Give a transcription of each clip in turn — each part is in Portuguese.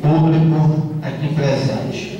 público aqui presente.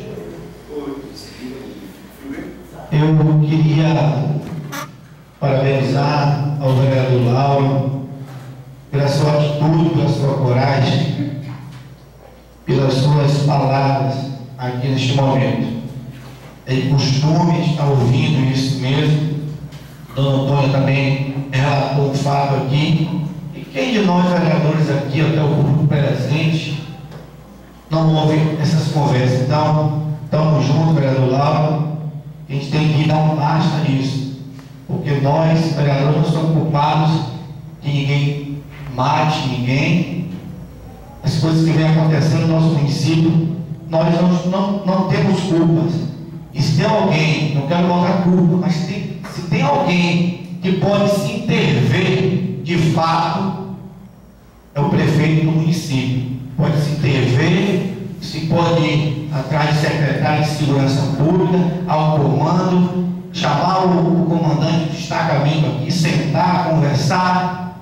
Eu queria parabenizar ao vereador Lauro pela sua atitude, pela sua coragem, pelas suas palavras aqui neste momento. É costume estar ouvindo isso mesmo. Dona Antônia também relatou um fato aqui. E quem de nós, vereadores aqui, até o público presente, não ouve essas conversas? Então, estamos juntos, vereador Lauro. A gente tem que dar um basta nisso. Porque nós, vereadores, não somos culpados que ninguém mate ninguém. As coisas que vêm acontecendo no nosso município, nós não temos culpas. E se tem alguém, não quero botar culpa, mas se tem alguém que pode se intervir de fato, é o prefeito do município. Pode se intervir, se pode ir atrás de secretário de segurança pública, ao comando, chamar o comandante do destacamento aqui, sentar, conversar,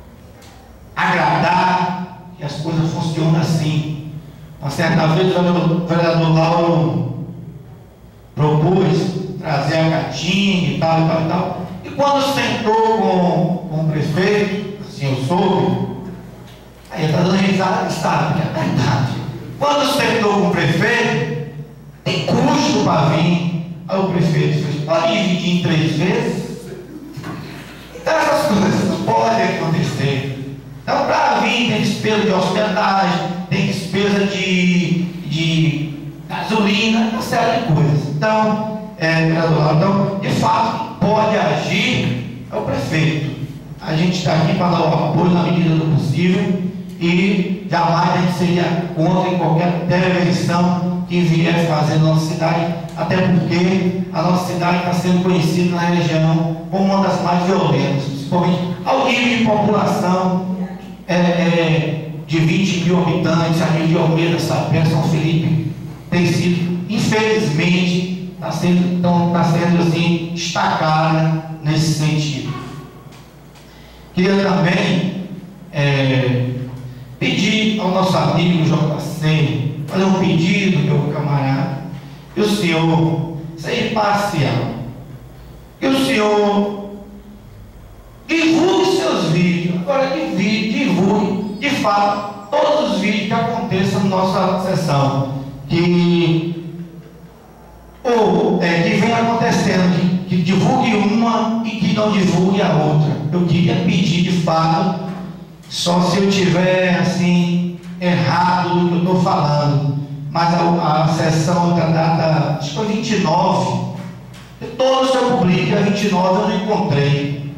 agradar, que as coisas funcionam assim. Uma certa vez o vereador Lauro propôs trazer a gatinha e tal. E quando sentou com o prefeito, assim eu soube, aí ele está dando risada, sabe, é verdade. Quando sentou com o prefeito, tem custo para vir. Aí o prefeito fez, pode dividir em 3 vezes? Então essas coisas não podem acontecer. Então, para vir, tem despesa de hospedagem, tem despesa de gasolina, uma série de coisas. Então, de fato, pode agir é o prefeito. A gente está aqui para dar o apoio na medida do possível e jamais a gente seria contra em qualquer intervenção que vier fazer na nossa cidade, até porque a nossa cidade está sendo conhecida na região como uma das mais violentas, principalmente ao nível de população de 20 mil habitantes, a nível de Almeida, Sapé, São Felipe, tem sido, infelizmente, está sendo assim, destacada nesse sentido. Queria também pedir ao nosso amigo JC, fazer um pedido, meu camarada, que o senhor seja imparcial, que o senhor divulgue seus vídeos, agora divulgue de fato todos os vídeos que aconteçam na nossa sessão, que vem acontecendo, que divulgue uma e que não divulgue a outra. Eu queria pedir de fato, só se eu tiver assim errado do que eu estou falando, mas a sessão da data, acho que foi 29, todos eu publiquei, a 29 eu não encontrei.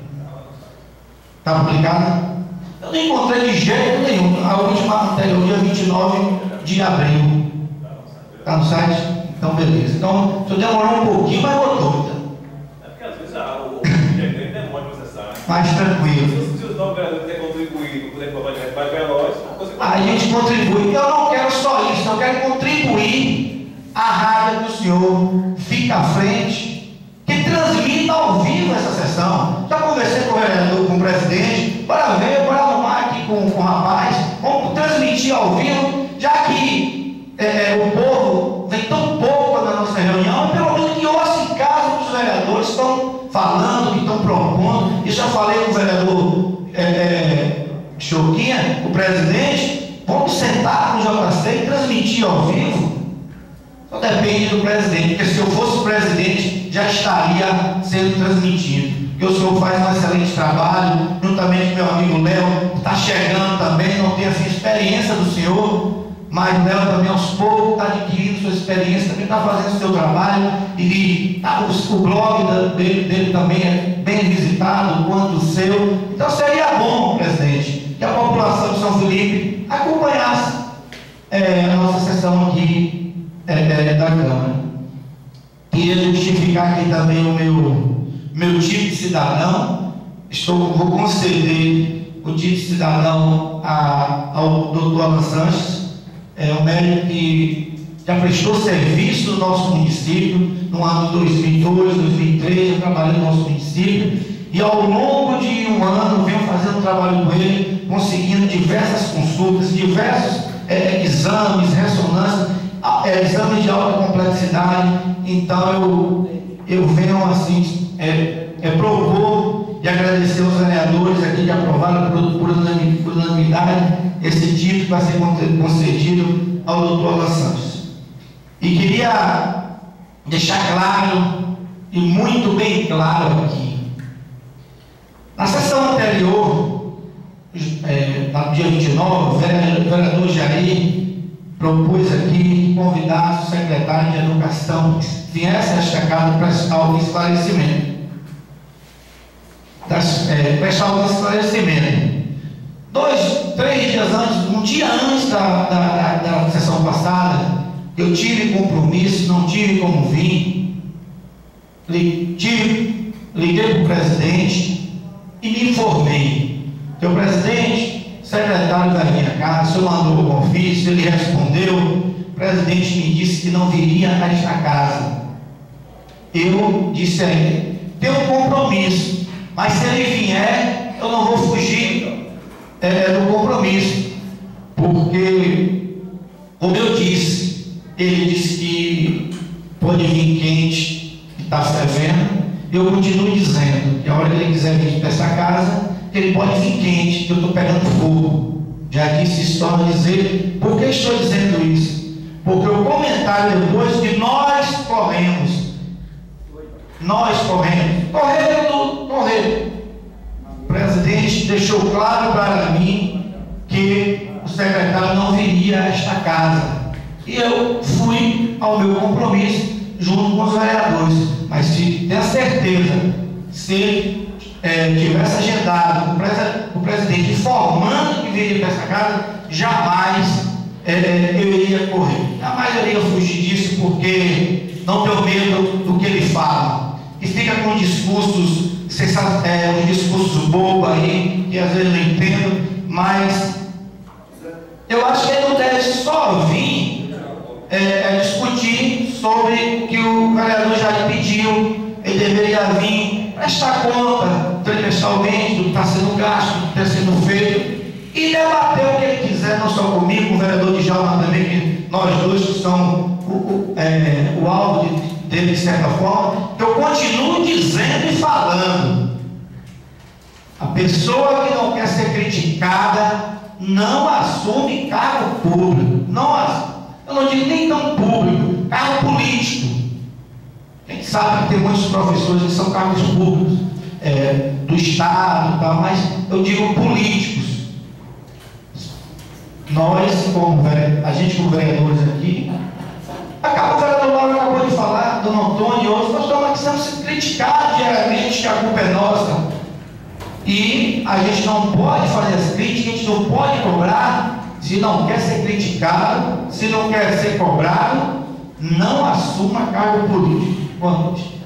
Está publicado? Eu não encontrei de jeito nenhum. A última anterior, dia 29 de abril. Está no site? Então, beleza. Então, se eu demorar um pouquinho, mas botou. É porque às vezes o projeto demora para processar. Mais tranquilo. Se os novos vereadores quiserem contribuir para poder provar direto mais veloz, a gente contribui. Eu não quero só isso, eu quero contribuir. A rádio do senhor fica à frente, que transmita ao vivo essa sessão. Já conversei com o vereador, com o presidente, para ver, para arrumar aqui com o rapaz, vamos transmitir ao vivo, já que o povo vem tão pouco na nossa reunião, pelo menos que ouça em casa o que os vereadores estão falando, que estão propondo. Isso eu falei com o vereador Choquinha, o presidente, vamos sentar com o JC e transmitir ao vivo. Só depende do presidente, porque se eu fosse o presidente, já estaria sendo transmitido. Porque o senhor faz um excelente trabalho, juntamente com meu amigo Léo, está chegando também, não tem assim, experiência do senhor, mas o Léo também aos poucos está adquirindo sua experiência, também está fazendo o seu trabalho, e o blog dele também é bem visitado, quanto o seu. Então seria bom, presidente, que a população de São Felipe acompanhasse a nossa sessão aqui da Câmara. Queria justificar aqui também o meu título de cidadão. Vou conceder o título de cidadão ao doutor Alan Sanches, um médico que já prestou serviço no nosso município no ano de 2002, 2003, eu trabalhei no nosso município, e ao longo de um ano venho fazendo um trabalho com ele, conseguindo diversas consultas, diversos exames, ressonância, exames de alta complexidade. Então eu venho assim, propor e agradecer aos vereadores aqui que aprovaram por unanimidade esse título que vai ser concedido ao doutor Alan Santos. E queria deixar claro, e muito bem claro aqui, na sessão anterior, no dia 29, o vereador Jair propôs aqui que convidasse o secretário de Educação que viesse a esta casa prestar algum esclarecimento. Prestar algum esclarecimento. 2, 3 dias antes, um dia antes da sessão passada, eu tive compromisso, não tive como vir. Liguei para o presidente e me informei. Seu presidente, secretário da minha casa, o senhor mandou o ofício, ele respondeu. O presidente me disse que não viria a esta casa. Eu disse a ele: tenho um compromisso, mas se ele vier, eu não vou fugir do compromisso, porque, como eu disse, ele disse que pode vir quente, que está fervendo. Eu continuo dizendo que a hora que ele quiser vir para essa casa, ele pode vir quente, que eu estou pegando fogo. Já disse isso, torna a dizer. Por que estou dizendo isso? Porque o comentário depois que nós corremos. O presidente deixou claro para mim que o secretário não viria a esta casa. E eu fui ao meu compromisso junto com os vereadores. Mas se tenha certeza, se ele tivesse agendado o presidente informando que viria para essa casa, jamais eu iria correr. Jamais eu iria fugir disso, porque não tenho medo do que ele fala. E fica com discursos, discursos bobos aí, que às vezes eu não entendo, mas eu acho que ele não deve só vir discutir sobre o que o vereador já pediu. Ele deveria vir prestar conta trimestralmente do que está sendo gasto, do que está sendo feito, e debater o que ele quiser, não só comigo, com o vereador Djalma também, que nós dois que somos o alvo dele, de certa forma. Eu continuo dizendo e falando: a pessoa que não quer ser criticada não assume cargo público. Eu não digo nem tão público, cargo político. A gente sabe que tem muitos professores que são cargos públicos do Estado e tal, mas eu digo políticos. Nós, como vereadores aqui, o vereador Lauro acabou de falar, Dona Antônio e outros, nós estamos aqui sendo criticados diariamente, que a culpa é nossa. E a gente não pode fazer as críticas, a gente não pode cobrar. Se não quer ser criticado, se não quer ser cobrado, não assuma cargo político. Boa noite.